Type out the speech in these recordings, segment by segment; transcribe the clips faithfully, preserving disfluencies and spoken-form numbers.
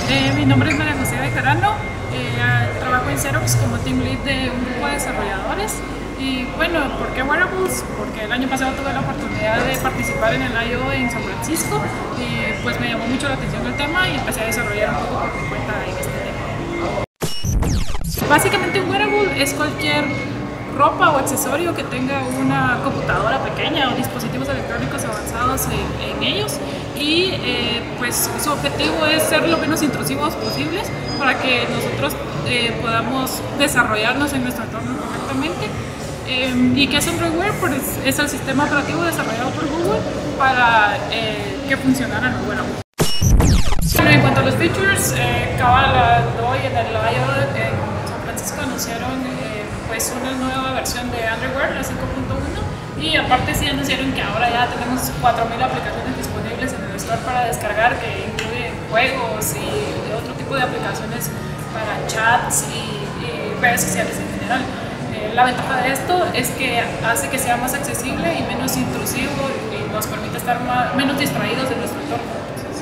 Eh, mi nombre es María José Bejarano, eh, trabajo en Xerox como team lead de un grupo de desarrolladores. Y bueno, ¿por qué wearables? Porque el año pasado tuve la oportunidad de participar en el I O en San Francisco y pues me llamó mucho la atención el tema y empecé a desarrollar un poco por mi cuenta en este tema. Básicamente un wearable es cualquier ropa o accesorio que tenga una computadora pequeña o dispositivos electrónicos avanzados en, en ellos y eh, pues su objetivo es ser lo menos intrusivos posibles para que nosotros eh, podamos desarrollarnos en nuestro entorno correctamente. Eh, ¿Y qué es Android Wear? Pues es el sistema operativo desarrollado por Google para eh, que funcionara en el wearable. Bueno, en cuanto a los features, eh, cabal hoy en el I O en San Francisco anunciaron eh, pues una nueva versión de Android Wear, la cinco punto uno, y aparte sí anunciaron que ahora ya tenemos cuatro mil aplicaciones disponibles en el store para descargar, que incluyen juegos y otro tipo de aplicaciones para chats y, y redes sociales en general. Eh, la ventaja de esto es que hace que sea más accesible y menos intrusivo y nos permite estar más, menos distraídos en nuestro entorno.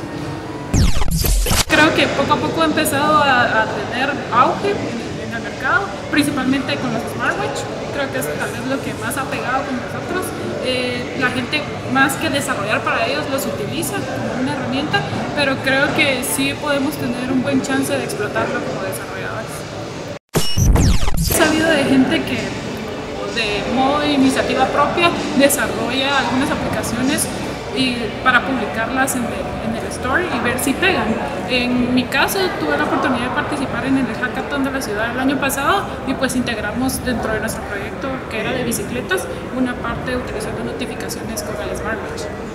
Creo que poco a poco ha empezado a, a tener auge en, en el mercado, principalmente con los smartwatch. Creo que es tal vez lo que más ha pegado con nosotros. Eh, la gente, más que desarrollar para ellos, los utiliza como una herramienta, pero creo que sí podemos tener un buen chance de explotarlo como desarrolladores. He sabido de gente que de modo de iniciativa propia desarrolla algunas aplicaciones y para publicarlas en el, en el store y ver si pegan. En mi caso tuve la oportunidad de participar en el hackathon de la ciudad el año pasado y pues integramos dentro de nuestro proyecto, que era de bicicletas, una parte utilizando notificaciones con el smartwatch.